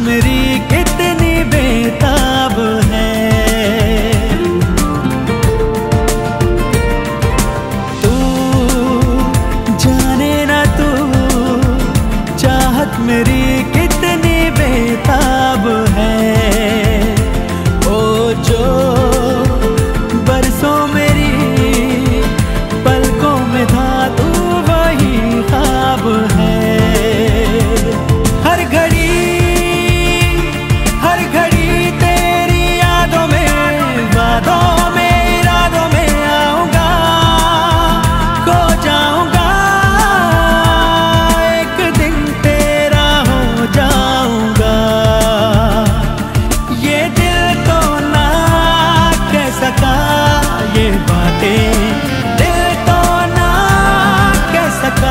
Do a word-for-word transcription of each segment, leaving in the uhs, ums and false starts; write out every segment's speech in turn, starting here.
मेरी कितनी बेताब है। तू जाने ना तू चाहत मेरी कितनी बेताब है। ओ जो बरसों मेरी पलकों में था तू वही ख्वाब है। हर घड़ी हर घड़ी तेरी यादों में, वादों में, इरादों में आऊंगा, खो जाऊंगा, एक दिन तेरा हो जाऊंगा। ये दिल तो ना कह सका ये बातें, दिल तो ना कह सका।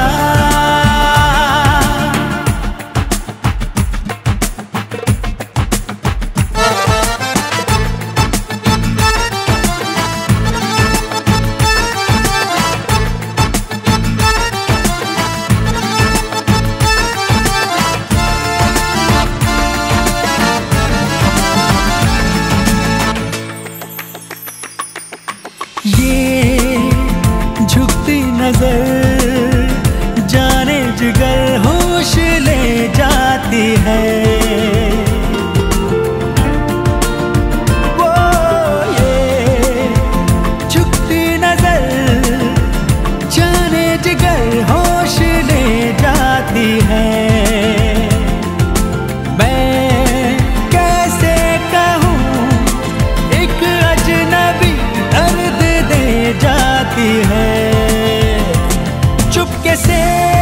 ये झुकती नजर जाने जिगर होश ले जाती है। वो ये झुकती नजर जाने जिगर होश ले जाती है। मैं कैसे कहूँ एक अजनबी दर्द दे जाती है। चुपके से